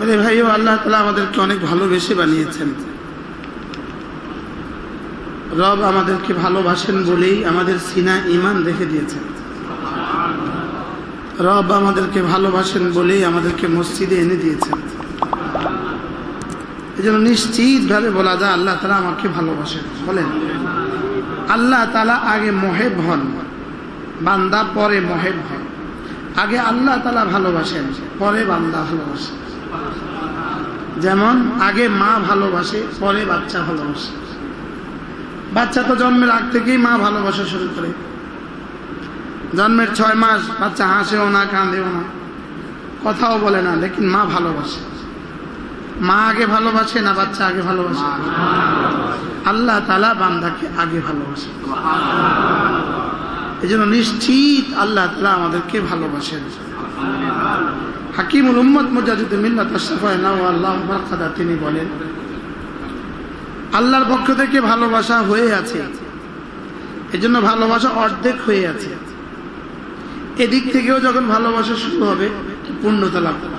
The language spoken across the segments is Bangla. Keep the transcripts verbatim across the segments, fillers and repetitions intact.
मेरे भाइयों, আল্লাহ তাআলা আমাদেরকে অনেক ভালোবেসে বানিয়েছেন। রব আমাদেরকে ভালোবাসেন বলেই আমাদের সিনায় ঈমান রেখে দিয়েছেন। রব আমাদেরকে ভালোবাসেন বলেই আমাদেরকে মসজিদে এনে দিয়েছেন। এজন্য নিশ্চিতভাবে বলা যায় আল্লাহ তাআলা আমাকে ভালোবাসেন। বলেন, আল্লাহ তাআলা আগে মুহিব হন, বান্দা পরে মুহিব হয়। আগে আল্লাহ তাআলা ভালোবাসেন, পরে বান্দা ভালোবাসে। যেমন আগে মা ভালোবাসে, পরে বাচ্চা ভালোবাসে। বাচ্চা তো জন্মের আগ থেকেই মা ভালোবাসা শুরু করে। জন্মের ছয় মাস বাচ্চা হাসেও না, কাঁদেও না, কথাও বলে না, লেকিন মা ভালোবাসে। মা আগে ভালোবাসে না বাচ্চা আগে ভালোবাসে? আল্লাহ তাআলা বান্দাকে আগে ভালোবাসে। এজন্য নিশ্চিত আল্লাহ তাআলা আমাদেরকে ভালোবাসেন। হাকিমুল উম্মত মুজাদ্দিদ মিল্লাত আশরাফায়ে নাওয়াল্লাহু বারাকাতা তিনি বলেন, আল্লাহর পক্ষ থেকে ভালোবাসা হয়ে আছে, এজন্য ভালোবাসা অর্ধেক হয়ে আছে। এদিক থেকেও যখন ভালোবাসা শুরু হবে পূর্ণতা লাভ করবে।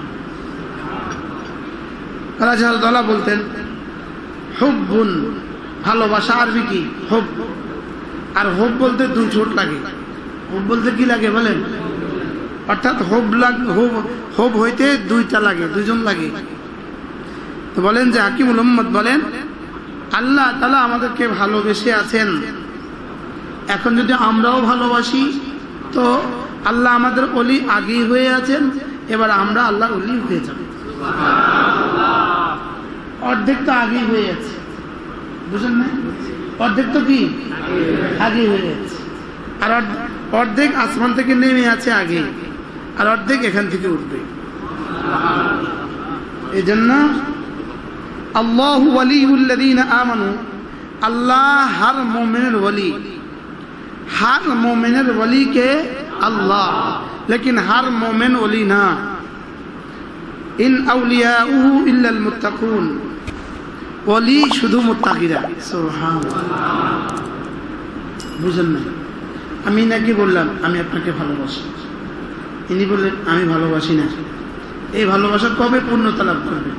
রাজাউদ্দৌলা বলতেন, হুব্বুন ভালোবাসা আরবি কি? হুব। আর হুব বলতে দুই ঠোঁট লাগে। হুব বলতে কি লাগে বলেন? অর্থাৎ হুব লাগ হুব হুব হইতে দুইটা লাগে, দুইজন লাগে। তো বলেন যে হাকিমুল উম্মত বলেন, আল্লাহ তাআলা আমাদেরকে ভালোবেসে আছেন। এখন যদি আমরাও ভালোবাসি তো আল্লাহ আমাদের ওলি আগেই হয়ে আছেন, এবার আমরা আল্লাহর ওলি হয়ে যাব। অর্ধেক তো আগেই হয়ে আছে, বুঝলেন না? অর্ধেক তো কি আগেই হয়ে আছে, আর অর্ধেক আসমান থেকে নেমে আছে আগে, আর অর্ধেক এখান থেকে উঠবে। এই জন্য আল্লাহু ওয়ালিউল্লাযীনা আমানু, আল্লাহ হর মুমিনের ওলি। हर मोमिनेर वली के अल्लाह, लेकिन हर मोमिन वली ना। इन औलियाउहु इल्लाल मुत्ताकुन, वली शुधु मुत्ताकिरा। सुबहानाल्लाह। बुझेन ना? आमी नाकि बोललाम आमी आपनाके भालोबासि, इनि बोललेन आमी भालोबासि ना। এই ভালোবাসা কবে পূর্ণতা লাভ করবে?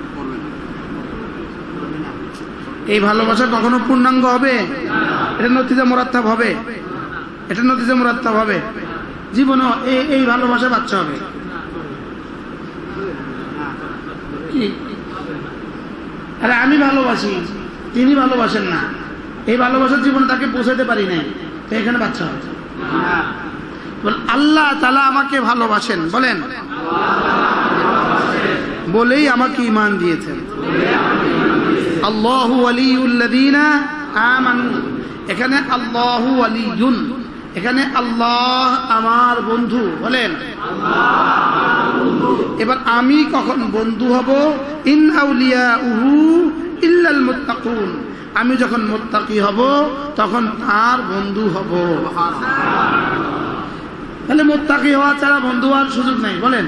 এই ভালোবাসা কখনো পূর্ণাঙ্গ হবে? এটা নতিজা মুরাত্তাব হবে, এটা নতিজা মুরাত্তাব হবে। জীবনে এই এই ভালোবাসা বাচ্চা হবে কি? আরে আমি ভালোবাসি, তিনি ভালোবাসেন না, এই ভালোবাসার জীবনে তাকে পৌঁছাতে পারি নাই, তো এখানে বাচ্চা হবে। আল্লাহ তাআলা আমাকে ভালোবাসেন, বলেন, বলেই আমাকে ঈমান দিয়েছেন। আল্লাহু ওয়ালিউল্লাযীনা আমানু, এখানে আল্লাহু ওয়ালিয়ুন, এখানে আল্লাহ আমার বন্ধু, বলেন। এবার আমি কখন বন্ধু হব? ইন আউলিয়াউহু ইল্লাল মুত্তাকুন, আমি যখন মুত্তাকি হব তখন তার বন্ধু হব। তাহলে মুত্তাকি হওয়া ছাড়া বন্ধু হওয়ার সুযোগ নাই, বলেন।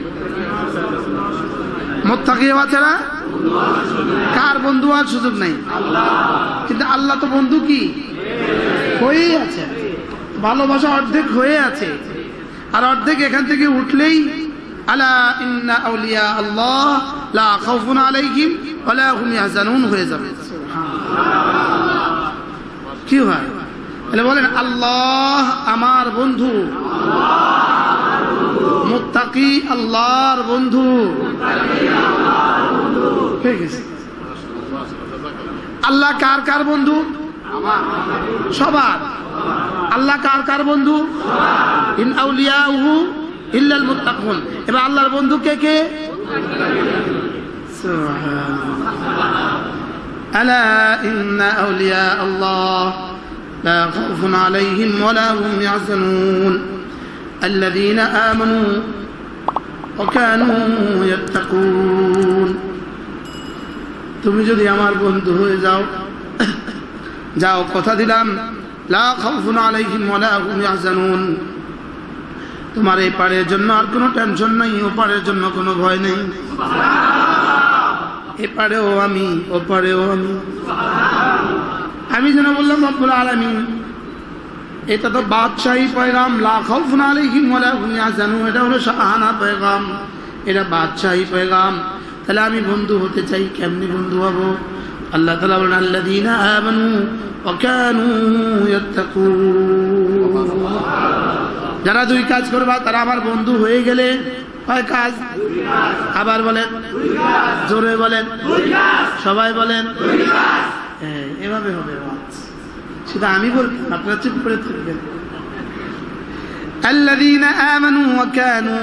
মুত্তাকি হওয়া ছাড়া কার বন্ধু হওয়ার সুযোগ নাই? কিন্তু আল্লাহ তো বন্ধু কি হয়েই আছে। ভালোবাসা অর্ধেক হয়ে আছে, আর অর্ধেক এখান থেকে উঠলেই আলা ইন্না আউলিয়া আল্লাহ লা খাউফুন আলাইহিম ওয়া লা হুম ইয়াহজানুন হয়ে যাবে। কি হয়? তাহলে বলেন আল্লাহ আমার বন্ধু, মুত্তাকি আল্লাহর বন্ধু হয়ে গেছে। আল্লাহ কার কার বন্ধু? সবার। আল্লাহ কার কার বন্ধু? ইন আউলিয়াউহু ইল্লাল মুত্তাকুন। এবার আল্লাহর বন্ধু কে কে? সুবহানাল্লাহ। আলা ইন্না আউলিয়া আল্লাহ লা খাউফুন আলাইহিম ওয়া লা হুম ইয়াহজানুন আল্লাযীনা আমানু ওয়া কানু ইয়াত্তাকুন। তুমি যদি আমার বন্ধু হয়ে যাও, যাও কথা দিলাম, লা খাউফুন আলাইহিম ওয়া লা হুম ইয়াহজানুন, তোমার এই পারের জন্য আর কোনো টেনশন নাই, ও পারের জন্য কোনো ভয় নেই। এ পারেও আমি, ও পারেও আমি। আমি যেন বললাম রব্বুল আলামিন, এটা তো বাদশাহী পয়গাম, লা খাউফুন আলাইহিম ওয়া লা হুম ইয়াহজানুন, এটা হলো শাহানা পয়গাম, এটা বাদশাহী পয়গাম। তাহলে আমি বন্ধু হতে চাই, কেমনি বন্ধু হব? আল্লাহ তাআলা বলেন আল্লাযীনা আমানু ওয়া কানু ইয়াত্তাকুন। যারা দুই কাজ করবা তারা আমার বন্ধু হয়ে গেলে কয় কাজ? আবার বলেন, জোরে বলেন, সবাই বলেন, এভাবে হবে। সেটা আমি বলবো, আপনারা চুপ করে থাকবেন। আল্লাযীনা আমানু ওয়া কানু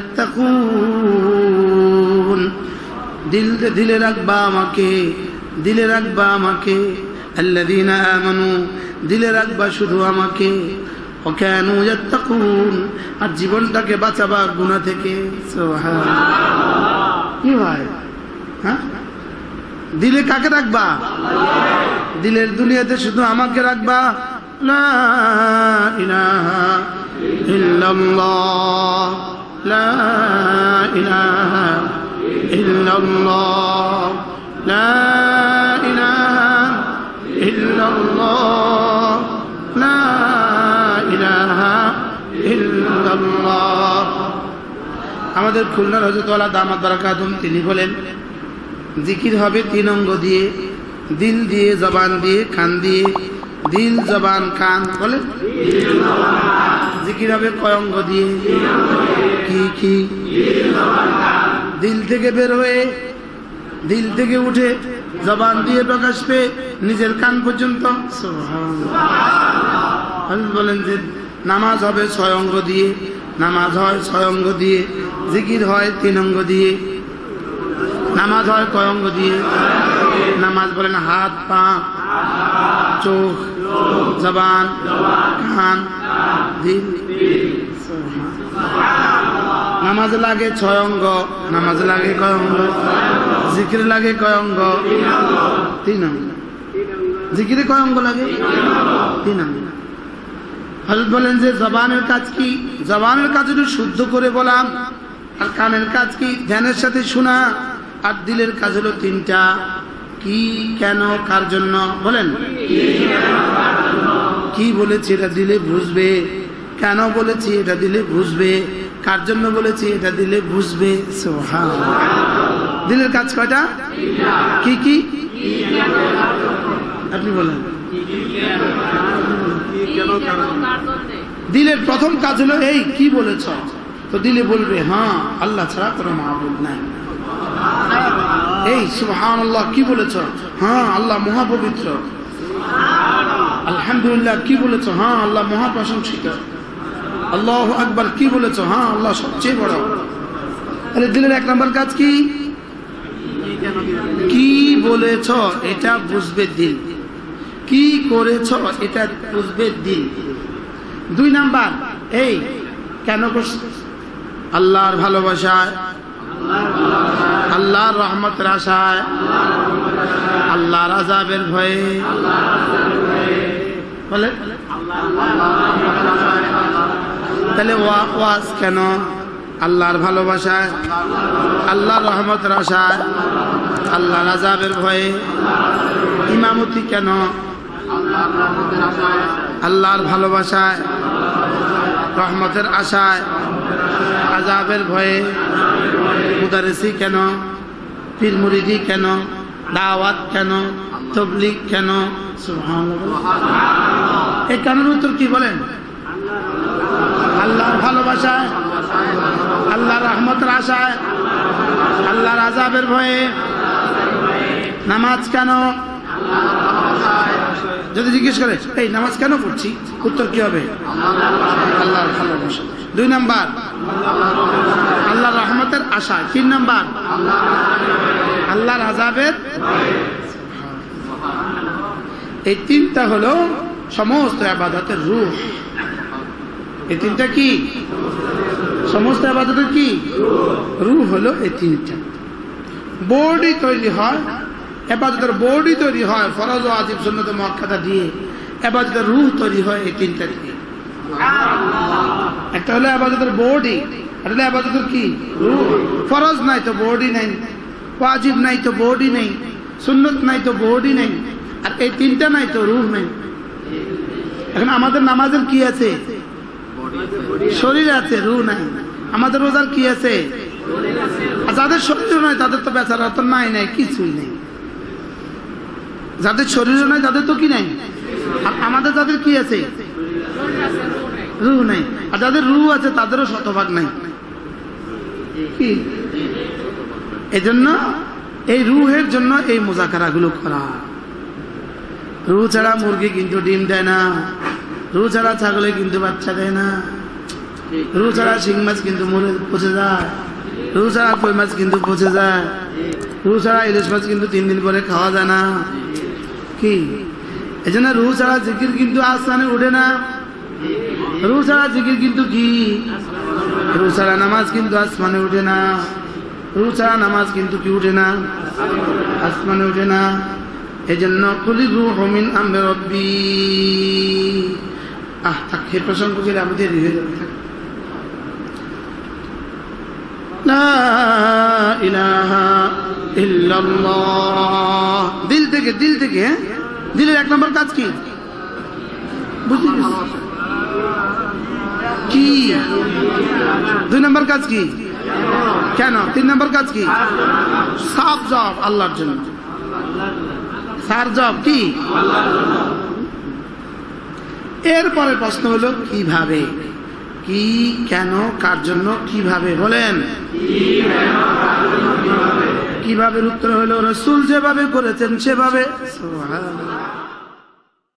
ইয়াত্তাকুন। দিল দিলে রাখবা আমাকে, দিলে রাখবা আমাকে। আল্লাযীনা আমানু, দিলে রাখবা শুধু আমাকে। ওয়া কানু ইয়াত্তাকুন, আর জীবনটাকে বাঁচাবা গুনাহ থেকে। সুবহানাল্লাহ। কি ভাই, হ্যাঁ, দিলে কাকে রাখবা? দিলের দুনিয়াতে শুধু আমাকে রাখবা। লা ইলাহা ইল্লাল্লাহ, লা ইলাহা ইল্লাল্লাহ, লা ইলাহা ইল্লাল্লাহ, লা ইলাহা ইল্লাল্লাহ। আমাদের খুলনার হযরত ওয়ালা দামাত বারাকাতুহুম তিনি বলেন জিকির হবে তিন অঙ্গ দিয়ে, দিল দিয়ে, জবান দিয়ে, কান দিয়ে। দিল, জবান, কান, বলে জিকির হবে কয় অঙ্গ দিয়ে? কি কি? দিল থেকে বের হয়ে, দিল থেকে উঠে জবান দিয়ে প্রকাশ পেয়ে নিজের কান পর্যন্ত। সুবহানাল্লাহ। বলেন যে নামাজ হবে ছয় অঙ্গ দিয়ে, নামাজ হয় ছয় অঙ্গ দিয়ে, জিকির হয় তিন অঙ্গ দিয়ে। নামাজ হয় কয় অঙ্গ দিয়ে? নামাজ বলেন হাত, পা, চোখ, জবান, কান, দিল। নামাজ লাগে ছয় অঙ্গ, নামাজ লাগে কয় অঙ্গ? জিকির লাগে কয় অঙ্গ? তিন অঙ্গ। জিকিরে কয় অঙ্গ লাগে? তিন অঙ্গ। হযরত বলেন যে জবানের কাজ কি? জবানের কাজ হলো শুদ্ধ করে বলা, আর কানের কাজ কি? ধ্যানের সাথে শোনা, আর দিলের কাজ হলো তিনটা। কি, কেন, কার জন্য? বলেন। কি বলেছি এটা দিলে বুঝবে, কেন বলেছি এটা দিলে বুঝবে, কার জন্য বলেছি এটা দিলে বুঝবে। সুবহানাল্লাহ। দিলের কাজ কয়টা? কি কি? আপনি বলেন। দিলের প্রথম কাজ হলো এই, কি বলেছ? তো দিলে বলবে হ্যাঁ আল্লাহ ছাড়া কোনো মাবুদ নাই। এই সুবহানাল্লাহ, কি বলেছ? হ্যাঁ আল্লাহ মহাপবিত্র। আলহামদুলিল্লাহ, কি বলেছ? হ্যাঁ আল্লাহ মহাপ্রশংসিত। আল্লাহু আকবার, কি বলেছ? হ্যাঁ আল্লাহ সবচেয়ে বড়। তাহলে দিলের এক নম্বর কাজ কি? কি বলেছ এটা বুঝবে দিল, কি করেছ এটা বুঝবে দিল। দুই নাম্বার, এই কেন করছ? আল্লাহর ভালোবাসায়, আল্লাহর রহমতের আশায়, আল্লাহর আযাবের ভয়ে। বলে তাহলে ওয়াজ কেন? আল্লাহর ভালোবাসায়, আল্লাহর রহমতের আশায়, আল্লাহর আযাবের ভয়ে। ইমামতি কেন? আল্লাহর ভালোবাসায়, রহমতের আশায়, আযাবের ভয়ে। মুদারিসি কেন? পীর মুরিদি কেন? দাওয়াত কেন? তাবলীগ কেন? সুবহানাল্লাহ। এই কারণের উত্তর কি বলেন? আল্লাহর ভালোবাসায়, আল্লাহর রহমতের আশায়, আল্লাহর আযাবের ভয়ে। নামাজ কেন? যদি জিজ্ঞেস করে এই নামাজ কেন পড়ছি, উত্তর কি হবে? আল্লাহর ভালোবাসা। দুই নাম্বার আল্লাহর রহমতের আশা। তিন নাম্বার আল্লাহর আযাবের। এই তিনটা হলো সমস্ত ইবাদতের রূহ। এই তিনটা কি? সমস্ত ইবাদতের কি রূহ হলো এই তিনটা। বডি তৈরি হয়, ইবাদতের বডি তৈরি হয় ফরজ, ওয়াজিব, সুন্নাত, মুআক্কাদা দিয়ে। ইবাদতের রূহ তৈরি হয় এই তিনটা দিয়ে। একটা হলো ইবাদতের বডি, আর হলো ইবাদতের কি রূহ। ফরজ নাই তো বডি নাই, ওয়াজিব নাই তো বডি নেই, সুন্নাত নাই তো বডি নেই, আর এই তিনটা নাই তো রূহ নেই। এখন আমাদের নামাজের কি আছে? শরীর আছে, রূহ নাই। আমাদের রোজার কি আছে? আর যাদের শরীরও নয় তাদের তো বেচারা তো নাই নাই কিছুই নেই। যাদের শরীরও নয় তাদের তো কি নাই, আর আমাদের যাদের কি আছে, রূহ নাই। আর যাদের রূহ আছে তাদেরও শতভাগ নাই। কি এজন্য এই রূহের জন্য এই মুজাকারা গুলো করা। রূহ ছাড়া মুরগি কিন্তু ডিম দেয় না, রূহ ছাড়া ছাগলে কিন্তু বাচ্চা দেয় না, রূহ ছাড়া শিং মাছ কিন্তু মরে পচে যায়, রূহ ছাড়া কই মাছ কিন্তু পচে যায়, রূহ ছাড়া ইলিশ মাছ কিন্তু তিন দিন পরে খাওয়া যায় না। কি এই জন্য রূহ ছাড়া জিকির কিন্তু আসমানে উঠে না, রূহ ছাড়া জিকির কিন্তু কি, রূহ ছাড়া নামাজ কিন্তু আসমানে উঠে না, রূহ ছাড়া নামাজ কিন্তু কি উঠে না, আসমানে উঠে না। এই জন্য কুলি রূহু মিন আমরি রাব্বি। আহ থাক, এই প্রসঙ্গ গেলে আমাদের হয়ে যাবে। লা ইলাহা ইল্লাল্লাহ, দিল থেকে, দিল থেকে। হ্যাঁ, দিলের এক নম্বর কাজ কি বুঝলি? কি দুই নম্বর কাজ কি, কেন? তিন নম্বর কাজ কি? সাফ জব আল্লাহর জন্য, সার জব কি? এরপরে প্রশ্ন হলো কিভাবে, কি, কেন, কার জন্য, কিভাবে? বলেন কিভাবে? উত্তর হলো রাসূল যেভাবে করেছেন সেভাবে। সুবহানাল্লাহ।